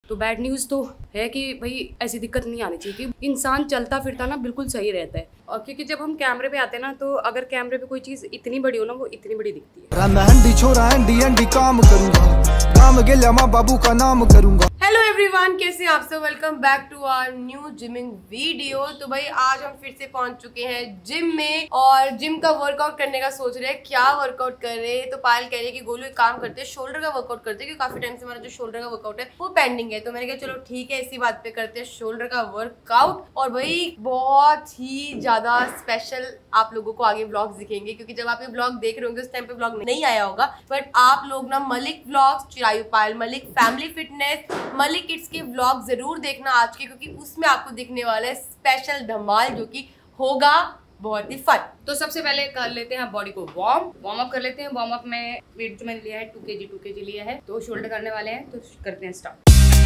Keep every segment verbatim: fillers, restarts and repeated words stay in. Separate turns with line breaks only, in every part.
तो bad news तो है कि भाई ऐसी दिक्कत नहीं आनी चाहिए कि इंसान चलता फिरता ना बिल्कुल सही रहता है। और क्योंकि जब हम कैमरे पे आते हैं ना तो अगर कैमरे पे कोई चीज़ इतनी बड़ी हो ना वो इतनी बड़ी दिखती है।
छोरा एंडी एंडी काम करूंगा, काम गेल्या माँ बाबू का नाम करूंगा।
हेलो एवरीवन, कैसे आप सब? Welcome back to our new gymming video. तो भाई आज हम फिर से पहुंच चुके हैं जिम में और जिम का वर्कआउट करने का सोच रहे हैं। क्या वर्कआउट कर रहे हैं? तो पायल कह रही है कि गोलू एक काम करते हैं, शोल्डर का वर्कआउट करते हैं, क्योंकि काफी टाइम से हमारा जो शोल्डर का वर्कआउट है वो पेंडिंग है। तो मैंने कहा चलो ठीक है, इसी बात पे करते हैं शोल्डर का वर्कआउट। और भाई बहुत ही ज्यादा स्पेशल आप लोगों को आगे ब्लॉग्स दिखेंगे, क्योंकि जब आप ये ब्लॉग देख रहे होंगे उस टाइम पे ब्लॉग नहीं आया होगा, बट आप लोग ना Malik blogs, Chirayu Payal Malik, family fitness, Malik kids के ब्लॉग जरूर देखना आज के, क्योंकि उसमें आपको दिखने वाला है स्पेशल धमाल जो कि होगा बहुत ही फन।
तो सबसे पहले कर लेते हैं बॉडी को वार्म वार्म अप कर लेते हैं। वार्म अप में वेट जो मैंने लिया है टू के जी टू के जी लिया है, तो शोल्डर करने वाले हैं, तो करते हैं स्टार्ट।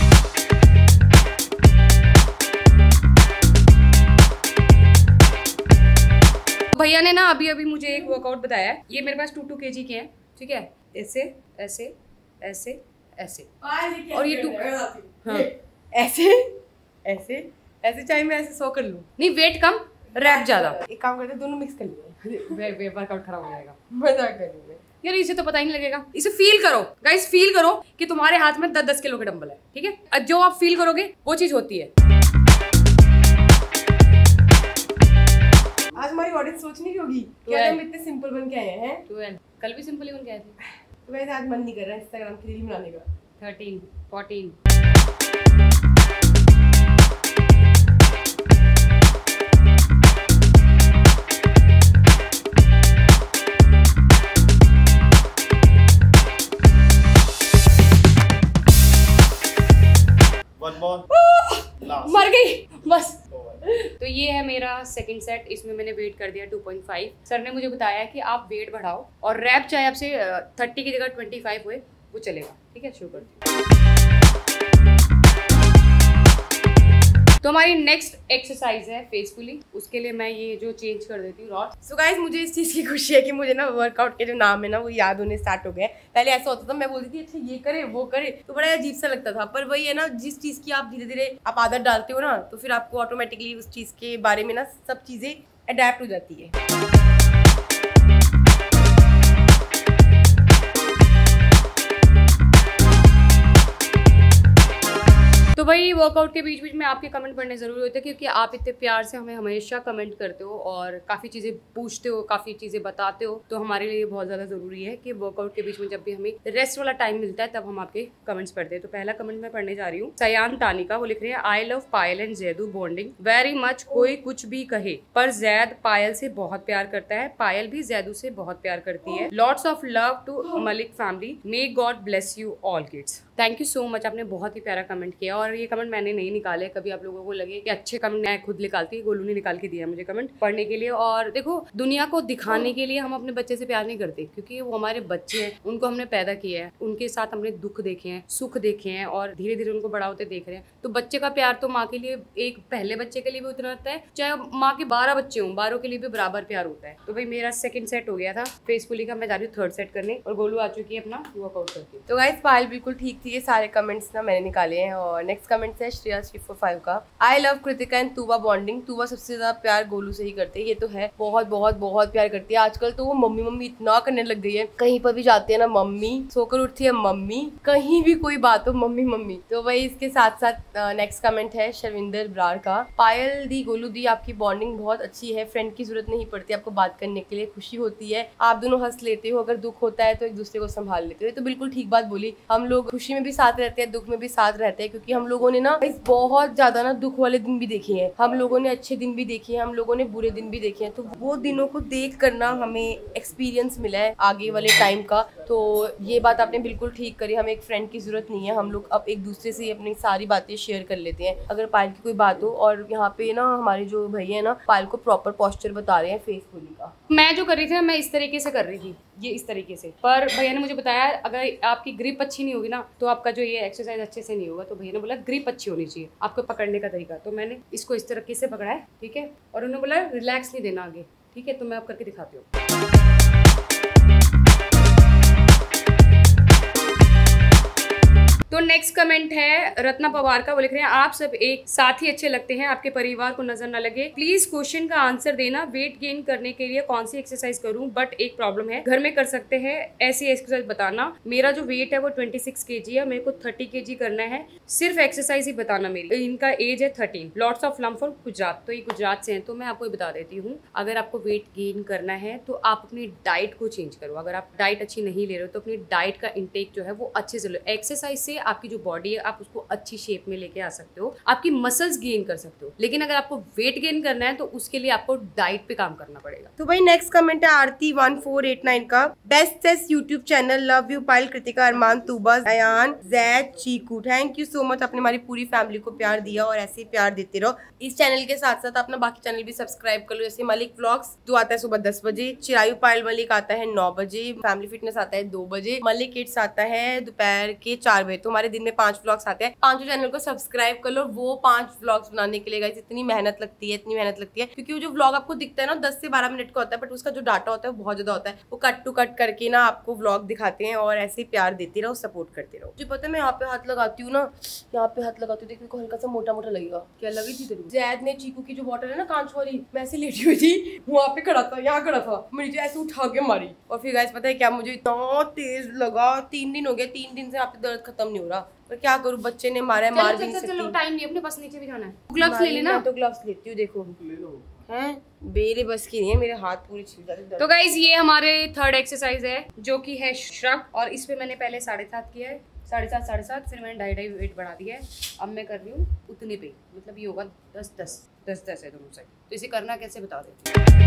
भैया ने ना अभी अभी मुझे एक वर्कआउट बताया है, ये मेरे पास टू टू के जी के हैं, ठीक है। ऐसे ऐसे ऐसे ऐसे और ये टू हाँ
ऐसे ऐसे ऐसे चाहे मैं ऐसे सो कर लूं।
नहीं, वेट कम रैप ज्यादा।
एक काम करते हैं, दोनों मिक्स कर लिए,
वर्कआउट खराब हो जाएगा।
मजाक कर रही हूं
यार, इसे तो पता ही नहीं लगेगा। इसे फील करो गाइस, फील करो कि तुम्हारे हाथ में दस दस किलो के डंबल है, ठीक है। जो आप फील करोगे वो चीज होती है।
आज हमारी ऑडियंस सोचनी की होगी क्या हम इतने सिंपल बन के आए हैं।
ट्वेल्व कल भी सिंपल ही बन के आए थे,
तो वैसे आज मन नहीं कर रहा इंस्टाग्राम की रील बनाने का।
थर्टीन फोर्टीन मर गई बस। तो ये है मेरा सेकंड सेट, इसमें मैंने वेट कर दिया टू पॉइंट फाइव। सर ने मुझे बताया कि आप वेट बढ़ाओ और रैप चाहे आपसे थर्टी की जगह ट्वेंटी फाइव हुए वो चलेगा, ठीक है। शुरू करते हैं। तो हमारी नेक्स्ट एक्सरसाइज है फेस पुलिंग। उसके लिए मैं ये जो चेंज कर देती हूँ रॉड।
सो गाइस, मुझे इस चीज़ की खुशी है कि मुझे ना वर्कआउट के जो नाम है ना वो याद होने स्टार्ट हो गए। पहले ऐसा होता था, मैं बोलती थी अच्छा ये करे वो करे, तो बड़ा अजीब सा लगता था। पर वही है ना, जिस चीज़ की आप धीरे धीरे आप आदत डालते हो ना, तो फिर आपको ऑटोमेटिकली उस चीज़ के बारे में ना सब चीज़ें अडेप्ट हो जाती है।
तो भाई वर्कआउट के बीच बीच में आपके कमेंट पढ़ने ज़रूरी होते हैं, क्योंकि आप इतने प्यार से हमें हमेशा कमेंट करते हो और काफ़ी चीज़ें पूछते हो, काफ़ी चीज़ें बताते हो। तो हमारे लिए बहुत ज़्यादा ज़रूरी है कि वर्कआउट के बीच में जब भी हमें रेस्ट वाला टाइम मिलता है तब हम आपके कमेंट्स पढ़ते हैं। तो पहला कमेंट मैं पढ़ने जा रही हूँ। सयान तानिका, वो लिख रही है I love Payal and Zaidu bonding very much. कोई कुछ भी कहे पर जैद पायल से बहुत प्यार करता है, पायल भी जैदू से बहुत प्यार करती है। Lots of love to Malik family, may God bless you all kids. Thank you so much, आपने बहुत ही प्यारा कमेंट किया। और ये कमेंट मैंने नहीं निकाले, कभी आप लोगों को लगे कि अच्छे कमेंट मैं खुद निकालती, गोलू ने निकाल के दिया मुझे कमेंट पढ़ने के लिए। और देखो, दुनिया को दिखाने के लिए हम अपने बच्चे से प्यार नहीं करते, क्योंकि वो हमारे बच्चे हैं, उनको हमने पैदा किया है, उनके साथ हमने दुख देखे हैं, सुख देखे हैं और धीरे धीरे उनको बड़ा होते देख रहे हैं। तो बच्चे का प्यार तो माँ के लिए, एक पहले बच्चे के लिए भी उतना होता है, चाहे माँ के बारह बच्चे हों, बारह के लिए भी बराबर प्यार होता है। तो भाई मेरा सेकंड सेट हो गया था फेस पुलिंग का, मैं जा रही हूँ थर्ड सेट करने और गोलू आ चुकी है अपना वर्कआउट करके।
तो गाइस पायल बिल्कुल ठीक थी, ये सारे कमेंट्स ना मैंने निकाले हैं। और नेक्स्ट कमेंट है श्रेया थ्री फोर फाइव का, I love Kritika and Tuva bonding. Tuva सबसे ज्यादा प्यार गोलू से ही करते हैं, ये तो है, बहुत बहुत बहुत प्यार करती है। आजकल तो वो मम्मी मम्मी इतना करने लग गई है, कहीं पर भी जाते हैं ना मम्मी, सोकर उठती है मम्मी, कहीं भी कोई बात हो मम्मी मम्मी। तो वही इसके साथ साथ नेक्स्ट कमेंट है शर्विंदर ब्रार का, पायल दी गोलू दी आपकी बॉन्डिंग बहुत अच्छी है, फ्रेंड की जरूरत नहीं पड़ती आपको बात करने के लिए, खुशी होती है, आप दोनों हंस लेते हो, अगर दुख होता है तो एक दूसरे को संभाल लेते हो। तो बिल्कुल ठीक बात बोली, हम लोग खुशी में भी साथ रहते हैं, दुख में भी साथ रहते हैं, क्योंकि हम लोगों ने ना बहुत ज्यादा ना दुख वाले दिन भी देखे हैं, हम लोगों ने अच्छे दिन भी देखे हैं, हम लोगों ने बुरे दिन भी देखे हैं। तो वो दिनों को देख कर ना हमें एक्सपीरियंस मिला है आगे वाले टाइम का। तो ये बात आपने बिल्कुल ठीक करी, हमें एक फ्रेंड की जरूरत नहीं है, हम लोग अब एक दूसरे से अपनी सारी बातें शेयर कर लेते हैं अगर पायल की कोई बात हो। और यहाँ पे ना हमारे जो भैया है ना, पायल को प्रॉपर पोस्चर बता रहे हैं फेस पुलिंग का।
मैं जो कर रही थी मैं इस तरीके से कर रही थी, ये इस तरीके से, पर भैया ने मुझे बताया अगर आपकी ग्रिप अच्छी नहीं होगी ना तो आपका जो ये एक्सरसाइज अच्छे से नहीं होगा। तो भैया ने बोला ग्रिप अच्छी होनी चाहिए, आपको पकड़ने का तरीका। तो मैंने इसको इस तरीके से पकड़ा है, ठीक है, और उन्होंने बोला रिलैक्स नहीं देना आगे, ठीक है। तो मैं अब करके दिखाती हूँ। तो नेक्स्ट कमेंट है रत्ना पवार का, वो लिख रहे हैं आप सब एक साथ ही अच्छे लगते हैं, आपके परिवार को नजर न लगे, प्लीज क्वेश्चन का आंसर देना, वेट गेन करने के लिए कौन सी एक्सरसाइज करूं, बट एक प्रॉब्लम है, घर में कर सकते हैं ऐसी एक्सरसाइज बताना, मेरा जो वेट है वो छब्बीस केजी है, मेरे को तीस केजी करना है, सिर्फ एक्सरसाइज ही बताना। मेरी इनका एज है thirteen, lots of love from Gujarat, तो ये गुजरात से हैं। तो मैं आपको बता देती हूँ, अगर आपको वेट गेन करना है तो आप अपनी डाइट को चेंज करो। अगर आप डाइट अच्छी नहीं ले रहे हो तो अपनी डाइट का इंटेक जो है वो अच्छे से लो। एक्सरसाइज से आपकी जो बॉडी है आप उसको अच्छी शेप में लेके आ सकते हो, आपकी मसल्स गेन कर सकते हो, लेकिन अगर आपको वेट गेन करना है तो उसके लिए आपको डाइट पे काम करना पड़ेगा।
तो भाई नेक्स्ट कमेंट है Aarti one four eight nine का, बेस्ट सेस YouTube channel, love you Payal, Kritika, Armaan, Tuba, Ayaan, Zaid, Chiku, thank you so much, आपने हमारी पूरी फैमिली को प्यार दिया और ऐसे ही प्यार देते रहो। इस चैनल के साथ साथ अपना बाकी चैनल भी सब्सक्राइब कर लो, जैसे मलिक व्लॉग्स जो आता है सुबह दस बजे, चिरायु पायल मलिक आता है नौ बजे, फैमिली फिटनेस आता है दो बजे, मलिक किड्स आता है दोपहर के चार बजे। तो हमारे दिन में पांच व्लॉग्स आते हैं, पांचों चैनल को सब्सक्राइब कर लो। वो पांच व्लॉग्स बनाने के लिए गाइस इतनी मेहनत लगती है, इतनी मेहनत लगती है, क्योंकि वो जो व्लॉग आपको दिखता है ना दस से बारह मिनट का होता है, बट उसका जो डाटा होता है वो बहुत ज्यादा होता है। वो कट टू कट करके ना आपको व्लॉग दिखाते हैं और ऐसे ही प्यार देते रहो, सपोर्ट करते रहो। जो पता है मैं यहाँ पे हाथ लगाती हूँ ना, यहाँ पे हाथ लगाती हूँ, देखो हल्का सा मोटा मोटा लगेगा। क्या लगी थी तेरी? जैद ने चीकू की जो बॉटल है ना कांच वाली, मैं ऐसे लेटी हुई थी, वहाँ पे खड़ा था, यहाँ खड़ा था, मुझे ऐसे उठा के मारी। और फिर गाइस पता है क्या, मुझे इतना तेज लगा, तीन दिन हो गए, तीन दिन से यहाँ पे दर्द खत्म नहीं हो रहा, पर क्या करूँ, बच्चे ने मारा है, मार भी नहीं सकती।
चलो टाइम नहीं, अपने पास नीचे भी जाना है, ग्लव्स ले लेना।
तो ग्लव्स लेती हूँ, देखो हैं मेरे बस की नहीं है, मेरे हाथ पूरे छिल जाते हैं।
तो गाइज ये हमारे थर्ड एक्सरसाइज है जो कि है श्रग, और इस पे मैंने पहले साढ़े सात किया है, साढ़े सात साढ़े सात, फिर मैंने ढाई ढाई वेट बढ़ा दिया है, अब मैं कर रही हूँ उतने पे, मतलब ये होगा दस दस दस दस है दोनों साइड। तो इसे करना कैसे बता देती हूँ।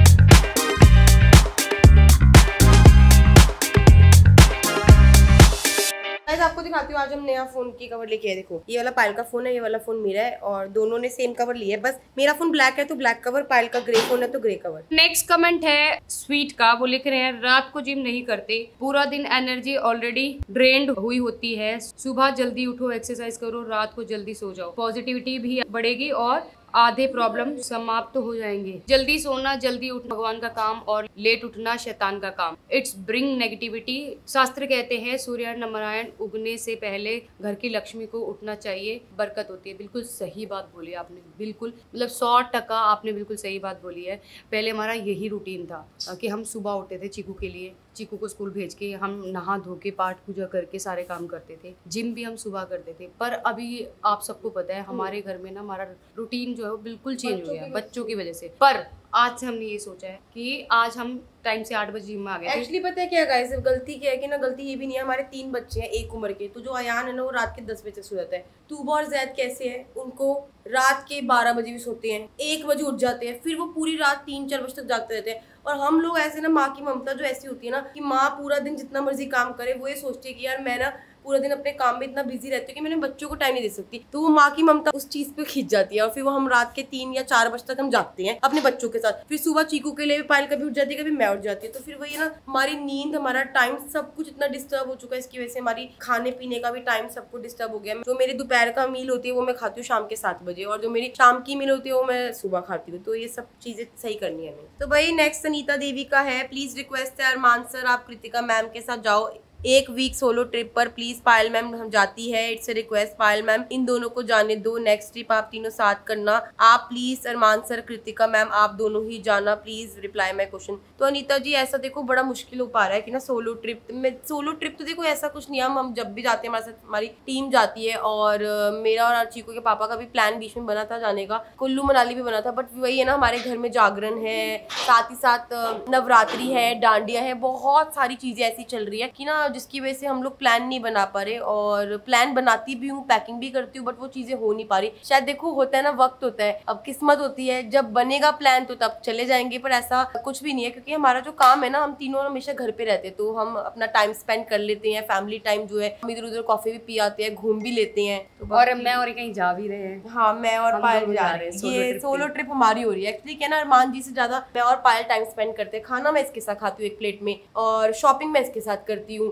आपको दिखाती हूँ, आज हम नया फोन की कवर लेके आए। देखो ये वाला पायल का फोन है, ये वाला फोन मेरा है, और दोनों ने सेम कवर लिया है, बस मेरा फोन ब्लैक है तो ब्लैक कवर, पायल का ग्रे फोन है तो ग्रे कवर।
नेक्स्ट कमेंट है स्वीट का, वो लिख रहे हैं रात को जिम नहीं करते, पूरा दिन एनर्जी ऑलरेडी ड्रेन्ड हुई होती है, सुबह जल्दी उठो, एक्सरसाइज करो, रात को जल्दी सो जाओ, पॉजिटिविटी भी बढ़ेगी और आधे प्रॉब्लम समाप्त तो हो जाएंगे। जल्दी सोना, जल्दी उठना भगवान का काम और लेट उठना शैतान का काम, इट्स ब्रिंग नेगेटिविटी। शास्त्र कहते हैं सूर्य नारायण उगने से पहले घर की लक्ष्मी को उठना चाहिए, बरकत होती है। बिल्कुल सही बात बोली आपने, बिल्कुल मतलब सौ टका आपने बिल्कुल सही बात बोली है। पहले हमारा यही रूटीन था कि हम सुबह उठते थे चीकू के लिए, चीकू को स्कूल भेज के हम नहा धो के पाठ पूजा करके सारे काम करते थे, जिम भी हम सुबह करते थे। पर अभी आप सबको पता है हमारे घर में ना हमारा रूटीन जो है वो बिल्कुल चेंज हो गया बच्चों की वजह से। पर आज से हमने ये सोचा है कि आज हम टाइम से आठ बजे जिम में आ गए।
एक्चुअली पता है क्या गाइस, गलती क्या है कि ना, गलती ये भी नहीं है, हमारे तीन बच्चे हैं एक उम्र के, तो जो अयान है ना वो रात के दस बजे सो जाता है। तूबा और जैद कैसे है, उनको रात के बारह बजे भी सोते हैं, एक बजे उठ जाते हैं, फिर वो पूरी रात तीन चार बजे तक जागते रहते हैं। और हम लोग ऐसे ना, माँ की ममता जो ऐसी होती है ना कि माँ पूरा दिन जितना मर्जी काम करे, वो ये सोचती है कि यार मैं ना पूरा दिन अपने काम में इतना बिजी रहती हूँ कि मैंने बच्चों को टाइम नहीं दे सकती, तो वो माँ की ममता उस चीज पे खींच जाती है। और फिर वो हम रात के तीन या चार बजे तक हम जागते हैं अपने बच्चों के साथ, फिर सुबह चीकू के लिए पायल कभी उठ जाती है, कभी मैं उठ जाती है, तो फिर वही ना हमारी नींद, हमारा टाइम सब कुछ इतना डिस्टर्ब हो चुका है। इसकी वजह से हमारी खाने पीने का भी टाइम सब कुछ डिस्टर्ब हो गया। जो मेरी दोपहर का मील होती है वो मैं खाती हूँ शाम के सात बजे, और जो मेरी शाम की मील होती है वो मैं सुबह खाती हूँ। तो ये सब चीजें सही करनी है हमें। तो भाई नेक्स्ट अनीता देवी का है, प्लीज रिक्वेस्ट है अरमान सर आप कृतिका मैम के साथ जाओ एक वीक सोलो ट्रिप पर, प्लीज पायल मैम हम जाती है, it's a request Payal ma'am, इन दोनों को जाने दो, नेक्स्ट ट्रिप आप तीनों साथ करना, आप please Armaan sir Kritika ma'am आप दोनों ही जाना, प्लीज रिप्लाई माई क्वेश्चन। तो अनीता जी ऐसा देखो बड़ा मुश्किल हो पा रहा है कि ना सोलो ट्रिप में, सोलो ट्रिप तो देखो ऐसा कुछ नहीं है, हम हम जब भी जाते हैं हमारे साथ हमारी टीम जाती है, और uh, मेरा और चीकू के पापा का भी प्लान बीच में बना था जाने का, कुल्लू मनाली भी बना था, बट वही है ना हमारे घर में जागरण है, साथ ही साथ uh, नवरात्रि है, डांडिया है, बहुत सारी चीजें ऐसी चल रही है कि ना जिसकी वजह से हम लोग प्लान नहीं बना पा रहे। और प्लान बनाती भी हूँ, पैकिंग भी करती हूँ, बट वो चीजें हो नहीं पा रही। शायद देखो होता है ना, वक्त होता है, अब किस्मत होती है, जब बनेगा प्लान तो तब चले जाएंगे, पर ऐसा कुछ भी नहीं है क्योंकि हमारा जो काम है ना, हम तीनों हमेशा घर पे रहते हैं, तो हम अपना टाइम स्पेंड कर लेते हैं, फैमिली टाइम जो है, हम इधर उधर कॉफी भी पी आते हैं, घूम भी लेते हैं। तो
और मैं और कहीं जा भी रहे हैं।
हाँ मैं और पायल जा रहे हैं, ये सोलो ट्रिप हमारी हो रही है। एक्चुअली क्या ना, अरमान जी से ज्यादा मैं और पायल टाइम स्पेंड करते हैं, खाना मैं इसके साथ खाती हूँ एक प्लेट में, और शॉपिंग मैं इसके साथ करती हूँ,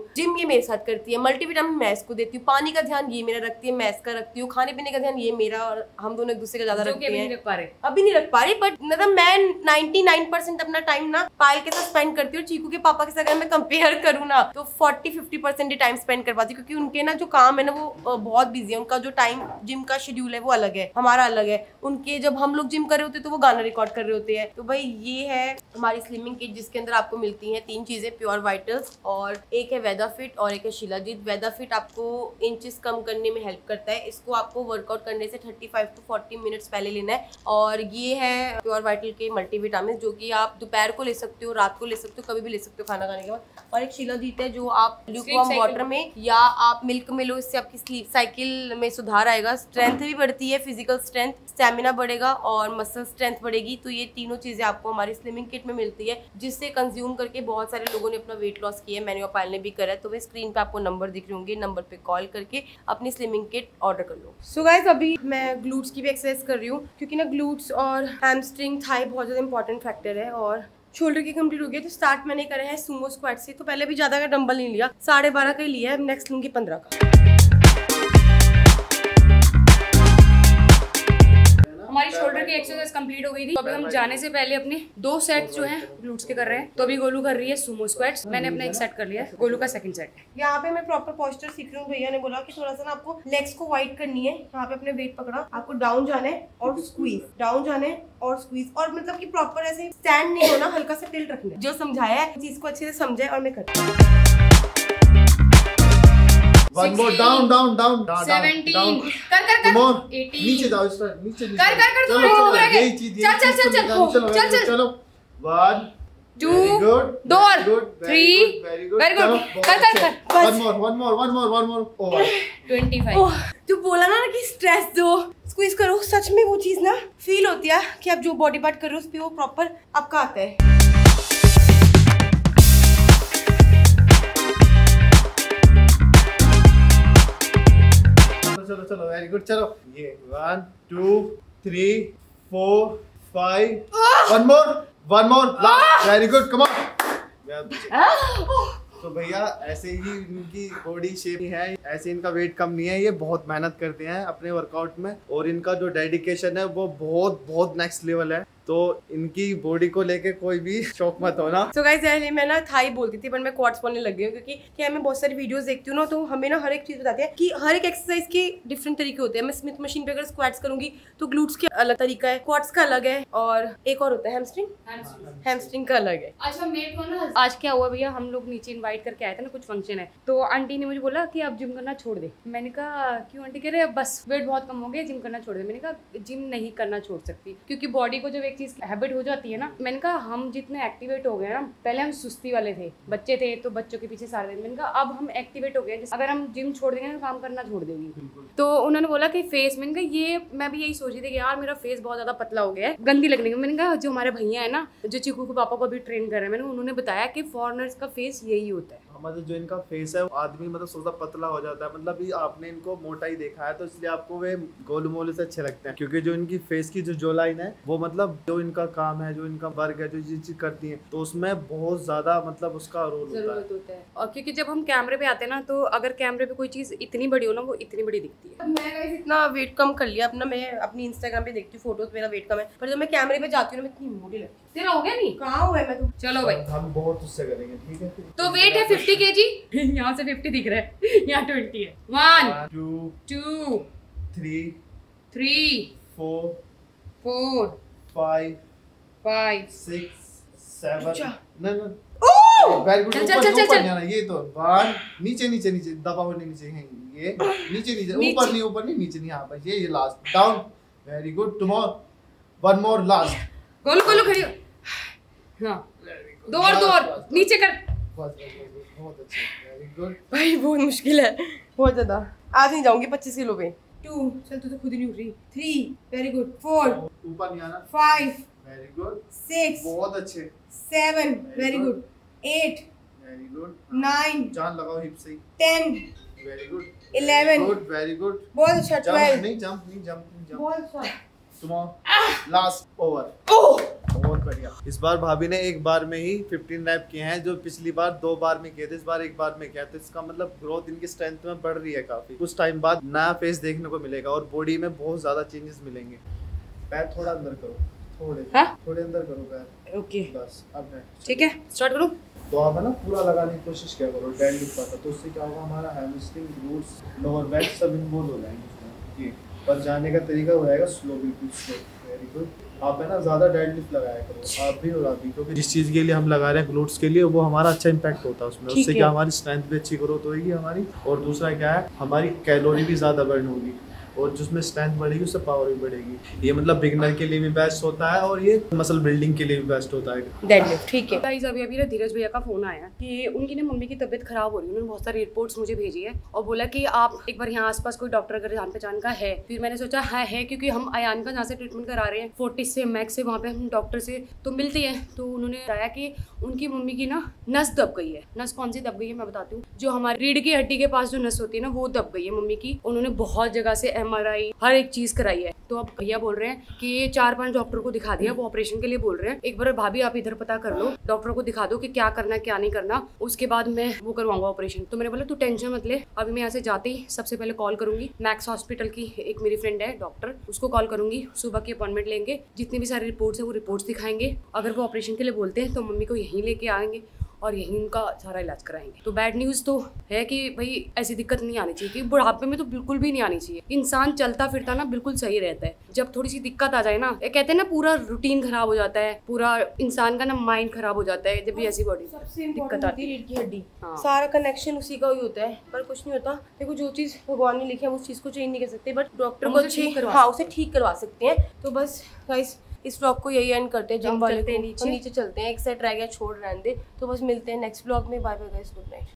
जिम ये मेरे साथ करती है, मल्टीविटामिन मैं इसको देती हूँ, पानी का ध्यान ये मेरा रखती है, मैं इसका रखती हूँ, खाने पीने का ध्यान ये मेरा, और हम दोनों एक दूसरे का ज्यादा रखते हैं।
नहीं रख पा रहे
अभी नहीं रख पा रही, बट मतलब मैं निन्यानवे परसेंट अपना टाइम ना पायल के साथ स्पेंड करती हूँ। चीकू के पापा के साथ अगर मैं कंपेयर करूँ ना तो चालीस पचास परसेंट ही टाइम स्पेंड कर पाती हूँ, क्योंकि उनके ना जो काम है ना वो बहुत बिजी है, उनका जो टाइम जिम का शेड्यूल है वो अलग है, हमारा अलग है। उनके जब हम लोग जिम कर रहे होते हैं तो वो गाना रिकॉर्ड कर रहे होते हैं। तो भाई ये है हमारी स्लिमिंग किट, जिसके अंदर आपको मिलती हैं तीन चीजें, प्योर वाइटल्स, और एक है वेदा फिट और एक है शिलाजीत। वेदा फिट आपको इंचेस कम करने में हेल्प करता है, इसको आपको वर्कआउट करने से पैंतीस टू चालीस मिनट्स पहले लेना है। और ये है प्योर वाइटल के मल्टीविटामिन, जो कि आप दोपहर को ले सकते हो, रात को ले सकते हो, कभी भी ले सकते हो खाना खाने के बाद। और एक शिलाजीत है जो आप ल्यूकवार्म वाटर में या आप मिल्क में लो, इससे आपकी स्लीप साइकिल में सुधार आएगा, स्ट्रेंथ भी बढ़ती है, फिजिकल स्ट्रेंथ, स्टेमिना बढ़ेगा और मसल स्ट्रेंथ बढ़ेगी। तो ये तीनों चीजें आपको हमारी स्लिमिंग किट में मिलती है, जिससे कंज्यूम करके बहुत सारे लोगों ने अपना वेट लॉस किया है, मैंने और पायल ने भी करा है। तो वे स्क्रीन पे आपको नंबर दिख रहे होंगे, नंबर पे कॉल करके अपनी स्लिमिंग किट ऑर्डर कर लो। सो गाइस, अभी मैं ग्लूट्स की भी एक्सरसाइज कर रही हूँ, क्योंकि ना ग्लूट्स और हैमस्ट्रिंग थाई बहुत ज्यादा इंपॉर्टेंट फैक्टर है। और शोल्डर की कंप्लीट हो गई, तो स्टार्ट मैंने करा है सुमो स्क्वाट से। तो पहले भी ज्यादा का डंबल नहीं लिया, साढ़े बारह का ही लिया है, नेक्स्ट लूंगी पंद्रह का।
हमारी शोल्डर की एक्सरसाइज कंप्लीट हो गई थी, तो अभी हम जाने से पहले अपने दो सेट जो हैं ग्लूट्स के कर रहे हैं। तो अभी गोलू कर रही है सुमो स्क्वाट्स, मैंने अपना एक सेट कर लिया, गोलू का सेकंड सेट है।
यहाँ पे मैं प्रॉपर पोस्चर सीख रही हूँ। भैया ने बोला कि थोड़ा सा ना आपको लेग्स को वाइड करनी है, यहाँ पे अपने वेट पकड़ा, आपको डाउन जाना है और स्क्वीज, डाउन जाना है और स्क्वीज, और मतलब कि प्रॉपर ऐसे स्टैंड नहीं होना, हल्का सा टिल्ट रखना है। जो समझाया है चीज को अच्छे से समझे और मैं करती हूँ।
One more, down, down, down, down,
seventeen,
down.
कर कर कर,
More.
एटीन,
नीचे जाओ, इस तरह, नीचे नीचे।
कर कर कर,
चलो
थोड़ा
चलो,
ऊपर आगे।
यही चीज,
चल
यही
चल
चीज
चल
को
चल,
निकालो,
चल चल,
चलो। One,
टू,
very good,
दो और,
very good, very
three,
good, very good.
very good.
चलो, बहुत
कर, कर,
अच्छे।
कर,
One more, one more, one more, one more. Over.
पच्चीस।
ओह, जो बोला ना कि स्ट्रेस दो, स्क्वीज करो, सच में वो चीज ना फील होती है कि आप जो बॉडी पार्ट कर रहे हो उस पे वो प्रॉपर आपका आता है।
चलो चलो, वेरी गुड, चलो। ये one two three four five, one more, one more, last, very good, come on. तो भैया ऐसे ही इनकी बॉडी शेप है, ऐसे इनका वेट कम नहीं है, ये बहुत मेहनत करते हैं अपने वर्कआउट में, और इनका जो डेडिकेशन है वो बहुत बहुत नेक्स्ट लेवल है। तो इनकी बॉडी को लेके कोई भी शौक मत होना।
तो गाइस, पहले मैं ना थाई बोलती थी, पर मैं क्वाड्स बोलने लग गई हूँ, क्योंकि क्या मैं बहुत सारी वीडियोस देखती हूँ ना, तो हमें ना हर एक चीज बताते हैं कि हर एक एक्सरसाइज के डिफरेंट तरीके होते हैं। मैं स्मिथ मशीन पे अगर स्क्वाट्स करूंगी तो ग्लूट्स का अलग तरीका है, क्वाड्स का अलग है, और एक और होता है हैमस्ट्रिंग, हैमस्ट्रिंग का अलग है।
अच्छा, मेरे को ना आज क्या हुआ भैया, हम लोग नीचे इनवाइट करके आए थे ना, कुछ फंक्शन है, तो आंटी ने मुझे बोला कि आप जिम करना छोड़ दे। मैंने कहा क्यों आंटी? कह रहे बस वेट बहुत कम हो गया, जिम करना छोड़ दे। मैंने कहा जिम नहीं करना छोड़ सकती, क्योंकि बॉडी को जब एक चीज हैबिट हो जाती है ना, मैंने कहा हम जितने एक्टिवेट हो गए ना, पहले हम सुस्ती वाले थे, बच्चे थे तो बच्चों के पीछे सारे दिन, मैंने कहा अब हम एक्टिवेट हो गए, अगर हम जिम छोड़ देंगे तो काम करना छोड़ देंगे। तो उन्होंने बोला कि फेस, मैंने कहा ये मैं भी यही सोच रही थी कि यार मेरा फेस बहुत ज्यादा पतला हो गया है, गंदी लगने की। मैंने कहा जो हमारे भैया है ना, जो चीकू के पापा को भी ट्रेन कर रहे हैं, मैंने उन्होंने बताया कि फॉरेनर्स का फेस यही होता है।
हमारा जो इनका फेस है, आदमी मतलब सोचता पतला हो जाता है, मतलब ये आपने इनको मोटा ही देखा है, तो इसलिए आपको वे गोलू मोलू से अच्छे लगते हैं, क्योंकि जो इनकी फेस की जो जो लाइन है वो मतलब जो इनका काम है, जो इनका वर्क है, जो चीज करती है, तो उसमें बहुत ज्यादा मतलब उसका रोल
जरूरत होता है। और क्योंकि जब हम कैमरे पे आते हैं ना, तो अगर कैमरे पे कोई चीज इतनी बड़ी हो ना, वो इतनी बड़ी दिखती है।
मैं गाइस इतना वेट कम कर लिया अपना, मैं अपनी इंस्टाग्राम पे देखती हूँ फोटोज, मेरा वेट कम है, पर जब मैं कैमरे पे जाती हूँ ना, मैं इतनी मोटी लगती हूँ।
तेरा हो गया नहीं?
कहाँ हुआ है मैं तो।
चलो भाई,
हम बहुत उससे करेंगे, ठीक है।
तो वेट है फिफ्टी के जी, यहाँ से फिफ्टी दिख रहा है, यहाँ ट्वेंटी है। One
two
two
three
three
four
four
five
five
six seven, न न
ओह,
वेरी गुड।
चल, चल,
ऊपर
चल,
ऊपर
चल।
जाना, ये तो वन, नीचे नीचे नीचे दबाओ, नहीं नीचे है ये, नीचे नीचे, ऊपर नहीं, ऊपर नहीं, नीचे नहीं, यहाँ पर ये ये last, down, very good, two more, one more, last,
Golu Golu खड़ी हो। हाँ, दो और दो और, नीचे कर।
बस बस बस, बहुत अच्छा, वेरी गुड।
भाई बहुत मुश्किल है, बहुत ज्यादा। आज नहीं जाऊंगी पच्चीस किलो पे। टू, चल तू तो खुद ही नहीं उठ रही। Three, very good. फोर,
ऊपर नहीं आना,
फाइव,
वेरी गुड,
सिक्स,
बहुत अच्छे,
seven, very good. Eight,
very good,
nine,
जान लगाओ हिप से,
ten,
very good,
eleven,
good, very good,
बहुत अच्छा।
जंप
ट्वेल्व,
नहीं, जंप नहीं, जंप नहीं, जंप,
बहुत अच्छा।
Tomorrow, last, over.
ओह
बहुत बढ़िया। इस बार भाभी ने एक बार में ही फिफ्टीन रैप किए हैं, जो पिछली बार दो बार में किए थे, इस बार एक बार में किया। तो इसका मतलब ग्रोथ इनकी स्ट्रेंथ में बढ़ रही है काफी। कुछ टाइम बाद नया फेस देखने को मिलेगा और बॉडी में बहुत ज्यादा चेंजेस मिलेंगे। पैर थोड़ा अंदर करो, थोड़े
हाँ?
थोड़े अंदर करो पैर।
ओके
बस अब है
ठीक है, स्टार्ट करूँ।
तो आप है ना पूरा लगाने की कोशिश किया करो डेड लिफ्ट पाता, तो उससे क्या होगा, हमारा हैमस्ट्रिंग, ग्लूट्स, लोअर बैक सब इन्वॉल्व हो जाएंगे उसमें। ये पर जाने का तरीका हो जाएगा स्लो, बिल्कुल स्लो। Very good. आप है ना ज़्यादा डेड लिफ्ट लगाया करो, आप भी और आप भी, क्योंकि जिस चीज़ के लिए हम लगा रहे हैं ग्लूट्स के लिए, वो हमारा अच्छा इंपैक्ट होता है उसमें। उससे क्या हमारी स्ट्रेंथ भी अच्छी ग्रोथ होगी हमारी, और दूसरा क्या है, हमारी कैलोरी भी ज़्यादा बर्न होगी, और जिसमें स्ट्रेंथ बढ़ेगी उससे पावर भी बढ़ेगी। ये मतलब बिगिनर के लिए भी बेस्ट होता है और ये मसल बिल्डिंग के लिए भी बेस्ट होता है।
डेडलिफ्ट ठीक है।
गाइस अभी अभी ना धीरज भैया का फोन आया कि उनकी ना मम्मी की तबीयत खराब हो रही है। उन्होंने बहुत सारी रिपोर्ट्स मुझे भेजी है और बोला कि आप एक बार यहाँ आसपास कोई डॉक्टर अगर जान पहचान का है। फिर मैंने सोचा है है क्योंकि हम अयान का जहाँ से ट्रीटमेंट करा रहे हैं फोर्टिस से मैक्स से, वहाँ पे हम डॉक्टर से तो मिलते हैं। तो उन्होंने बताया कि उनकी मम्मी की ना नस दब गई है। नस कौन सी दब गई है मैं बताती हूँ, जो हमारी रीढ़ की हड्डी के पास जो नस होती है ना, वो दब गई है मम्मी की। उन्होंने बहुत जगह से एम आर आई हर एक चीज कराई है। तो अब भैया बोल रहे हैं कि ये चार पांच डॉक्टर को दिखा दिया, वो ऑपरेशन के लिए बोल रहे हैं। एक बार भाभी आप इधर पता कर लो, डॉक्टर को दिखा दो कि क्या करना है क्या नहीं करना, उसके बाद मैं वो करवाऊंगा ऑपरेशन। तो मैंने बोला तू टेंशन मत ले, अभी मैं यहाँ से जाते ही सबसे पहले कॉल करूंगी मैक्स हॉस्पिटल की, एक मेरी फ्रेंड है डॉक्टर, उसको कॉल करूंगी। सुबह की अपॉइंटमेंट लेंगे, जितनी भी सारी रिपोर्ट्स है वो रिपोर्ट्स दिखाएंगे। अगर वो ऑपरेशन के लिए बोलते हैं तो मम्मी को यहीं लेके आएंगे और यहीं उनका सारा इलाज कराएंगे। तो बैड न्यूज़ तो है कि भाई ऐसी दिक्कत नहीं आनी चाहिए, कि बुढ़ापे में तो बिल्कुल भी नहीं आनी चाहिए। इंसान चलता फिरता ना बिल्कुल सही रहता है, जब थोड़ी सी दिक्कत आ जाए ना, ये कहते हैं ना पूरा रूटीन खराब हो जाता है, पूरा इंसान का ना माइंड खराब हो जाता है जब भी ऐसी बॉडी
सबसे
दिक्कत आती है।
रीढ़ की हड्डी,
हाँ।
सारा कनेक्शन उसी का ही होता है, पर कुछ नहीं होता। देखो जो चीज भगवान ने लिखी है उस चीज को चेंज नहीं कर सकते, बट डॉक्टर को अच्छे हाँ उसे ठीक करवा सकते हैं। तो बस गाइस इस व्लॉग को यही एंड करते हैं। जिम वाले
चलते हैं
नीचे नीचे चलते हैं, एक सेट रह गया छोड़ रहने दे। तो बस मिलते हैं नेक्स्ट व्लॉग में। Bye bye guys, good night.